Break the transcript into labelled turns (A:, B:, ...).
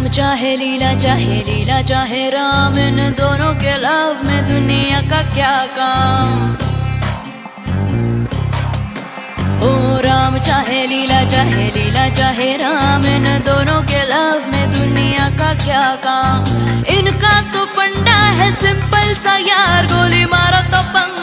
A: चाहे लीला चाहे राम, इन दोनों के लव में दुनिया का क्या काम। ओ राम चाहे लीला चाहे राम, इन दोनों के लव में दुनिया का क्या काम। इनका तो फंडा है सिंपल सा यार, गोली मारो तो पंगा